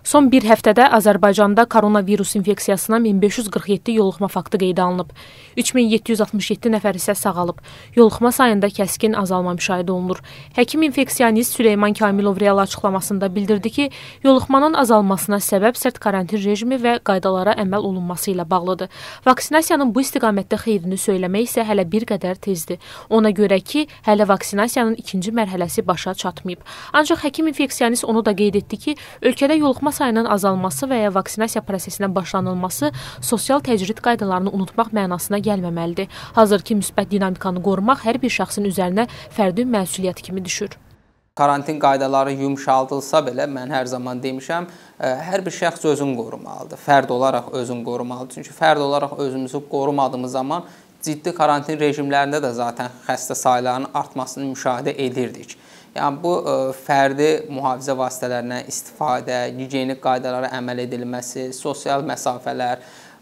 Son bir həftədə Azərbaycanda koronavirus infeksiyasına 1547 yoluxma faktı qeydə alınıb. 3767 nəfər isə sağalıb. Yoluxma sayında kəskin azalma müşahidə olunur. Həkim infeksionist Süleyman Kamilov real açıqlamasında bildirdi ki, yoluxmanın azalmasına səbəb sərt karantin rejimi və qaydalara əməl olunması ilə bağlıdır. Vaksinasiyanın bu istiqamətdə xeyrini söyləmək isə hələ bir qədər tezdir. Ona görə ki, hələ vaksinasiyanın ikinci mərhələsi başa çatmayıb. Ancaq həkim infeksionist onu da qeyd etdi ki, ölkədə yoluxma sayının azalması və ya vaksinasiya prosesinə başlanılması sosial təcrid qaydalarını unutmaq mənasına gəlməməlidir. Hazırki müsbət dinamikanı qorumaq hər bir şəxsin üzərinə fərdi məsuliyyət kimi düşür. Karantin qaydaları yumşaldılsa belə, mən hər zaman demişəm, hər bir şəxs özünü qorumalıdır. Fərd olaraq özünü qorumalıdır. Çünki fərd olaraq özümüzü qorumadığımız zaman ciddi karantin rejimlərində də zaten xəstə saylarının artmasını müşahidə edirdik. Yəni, bu fərdi mühafizə vasitələrindən istifadə, gigiyenik qaydalara əməl edilməsi, sosial məsafələr,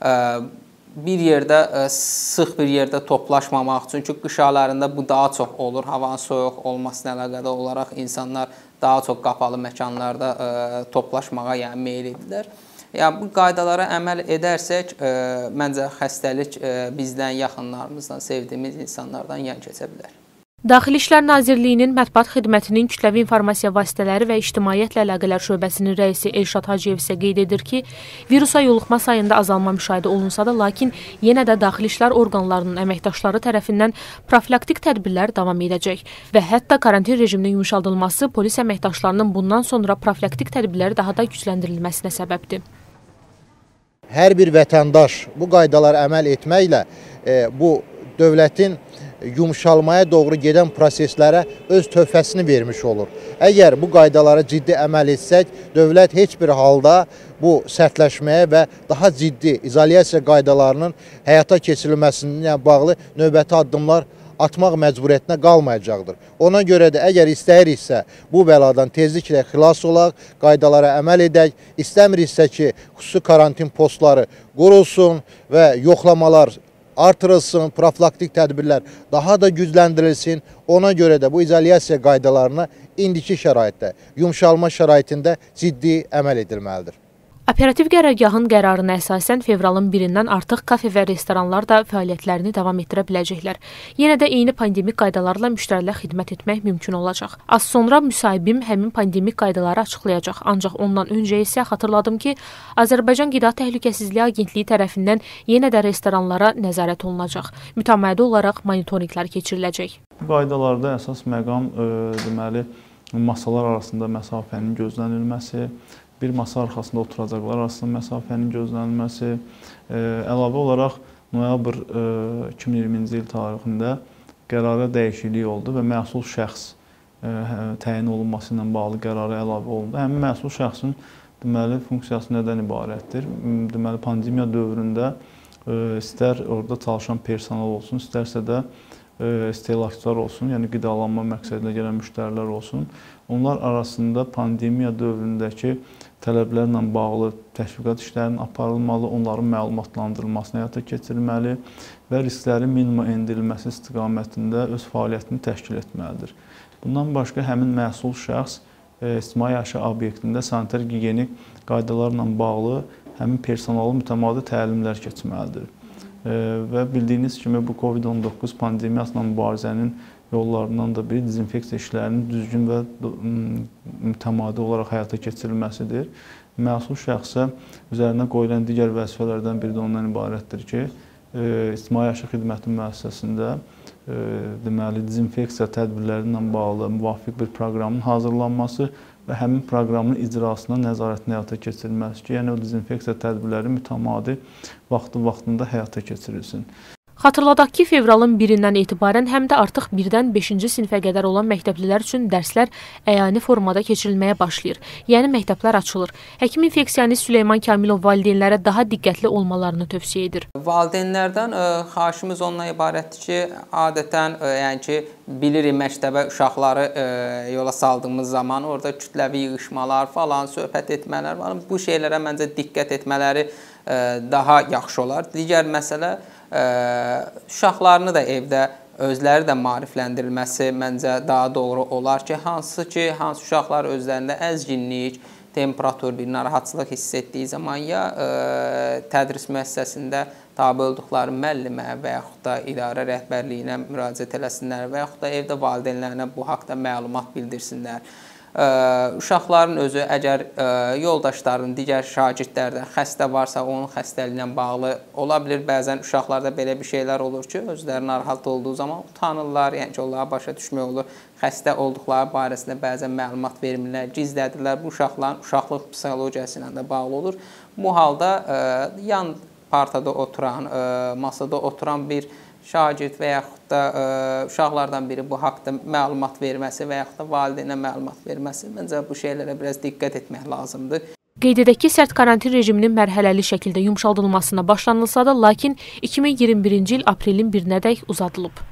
bir yerdə, sıx bir yerdə toplaşmamaq, çünki qış aylarında bu daha çox olur, havanın soyuq olmasına əlaqədar olaraq insanlar daha çox qapalı məkanlarda toplaşmağa meyl edirlər. Yəni, bu qaydalara əməl edərsək, məncə xəstəlik bizdən, yaxınlarımızdan, sevdiyimiz insanlardan yan keçə bilər. Daxili İşlər Nazirliyinin Mətbuat Xidmətinin Kütləvi İnformasiya Vasitələri və İctimaiyyətlə Əlaqələr Şöbəsinin rəisi Elşad Hacıyev isə qeyd edir ki, virusa yoluxma sayında azalma müşahidə olunsa da, lakin yenə də daxili işlər orqanlarının əməkdaşları tərəfindən profilaktik tədbirlər davam edəcək və hətta karantin rejiminin yumşaldılması polis əməkdaşlarının bundan sonra profilaktik tədbirləri daha da gücləndirilməsinə səbəbdir. Hər bir vətəndaş bu qaydalara əməl etməklə bu dövlətin yumşalmaya doğru gedən proseslərə öz töhfəsini vermiş olur. Əgər bu qaydalara ciddi əməl etsək, dövlət heç bir halda bu sərtləşməyə və daha ciddi izolyasiya qaydalarının həyata keçirilməsinə bağlı növbəti addımlar atmaq məcburiyyətinə qalmayacaqdır. Ona görə də əgər istəyiriksə bu bəladan tezliklə xilas olaq, qaydalara əməl edək, istəmiriksə ki, xüsusi karantin postları qurulsun və yoxlamalar artırılsın, profilaktik tədbirlər daha da gücləndirilsin. Ona görə də bu izolyasiya qaydalarına indiki şəraitdə, yumşalma şəraitində ciddi əməl edilməlidir. Operativ qərargahın qərarına əsasən fevralın 1-dən artıq kafe və restoranlar da fəaliyyətlərini davam etdirə biləcəklər. Yenə də eyni pandemik qaydalarla müştərilərə xidmət etmək mümkün olacaq. Az sonra müsahibim həmin pandemik qaydaları açıqlayacaq. Ancaq ondan öncə isə xatırladım ki, Azərbaycan Qida Təhlükəsizliyi Agentliyi tərəfindən yenə də restoranlara nəzarət olunacaq. Mütəmadi olaraq monitorinqlər keçiriləcək. Bu qaydalarda əsas məqam deməli masalar arasında məsafənin gözlənilməsi, bir masa arxasında oturacaqlar arasında məsafənin gözlənilməsi, əlavə olaraq noyabr 2020-ci il tarixində qərara dəyişiklik oldu və məsul şəxs təyin olunması ilə bağlı qərara əlavə olundu. Həmin məsul şəxsin deməli funksiyası nədən ibarətdir? Deməli pandemiya dövründə istər orada çalışan personal olsun, istərsə də istehlakçılar olsun, yəni qidalanma məqsədilə gələn müştərilər olsun. Onlar arasında pandemiya dövründəki tələblərlə bağlı təşviqat işlərinin aparılmalı, onların məlumatlandırılmasına həyata keçirilməli və risklərin minimuma endirilməsi istiqamətində öz fəaliyyətini təşkil etməlidir. Bundan başqa həmin məsul şəxs ictimai yaşayış obyektində sanitar gigiyenik qaydalarla bağlı həmin personalı mütəmadi təlimlər keçməlidir. Və bildiyiniz kimi bu COVID-19 pandemiyasıyla mübarizənin yollarından da biri dezinfeksiya işlərinin düzgün və mütəmadi olaraq həyata keçirilməsidir. Məsul şəxsə üzərinə qoyulan digər vəzifələrdən biri də ondan ibarətdir ki, ictimai yaşayış xidməti müəssisəsində deməli dezinfeksiya tədbirləri ilə bağlı müvafiq bir proqramın hazırlanması və həmin proqramın icrasına nəzarətin həyata keçirilməsi ki, yəni o dezinfeksiya tədbirləri mütəmadi vaxtında həyata keçirilsin. Xatırladaq ki, fevralın 1-dən etibarən həm də artıq 1-dən 5-ci sinifə qədər olan məktəblilər üçün dərslər əyani formada keçirilməyə başlayır. Yəni məktəblər açılır. Həkim infeksionist Süleyman Kamilov valideynlərə daha diqqətli olmalarını tövsiyə edir. Valideynlərdən xahişimiz ondan ibarətdir ki, adətən yəni ki, bilirik məktəbə uşaqları yola saldığımız zaman orada kütləvi yığışmalar falan, söhbət etmələr var. Bu şeylərə məncə diqqət etmələri daha yaxşı olar. Digər məsələ uşaqlarını da evdə özləri də maarifləndirilməsi məncə daha doğru olar ki, hansı uşaqlar özlərində əzginlik, temperatur, bir narahatçılıq hiss etdiyi zaman ya tədris müəssisəsində tabe olduqları müəllimə və yaxud da idarə rəhbərliyinə müraciət eləsinlər və yaxud da evdə valideynlərinə bu haqda məlumat bildirsinlər. Uşaqların özü əgər yoldaşlarının, digər şagirdlərdən xəstə varsa, onun xəstəliyinə bağlı ola bilər. Bəzən uşaqlarda belə bir şeylər olur ki, özləri narahat olduğu zaman utanırlar, yəni ki, onlara başa düşmək olur. Xəstə olduqları barəsində bəzən məlumat vermirlər, gizlədirlər. Bu uşaqların uşaqlıq psixologiyası ilə də bağlı olur. Bu halda yan partada oturan, masada oturan bir şagird və yaxud da uşaqlardan biri bu haqda məlumat verməsi və yaxud da valideynə məlumat verməsi, məncə bu şeylərə biraz diqqət etmək lazımdır. Qeyd edək ki, sərt karantin rejiminin mərhələli şəkildə yumşaldılmasına başlanılsa da, lakin 2021-ci il aprelin 1-nədək uzadılıb.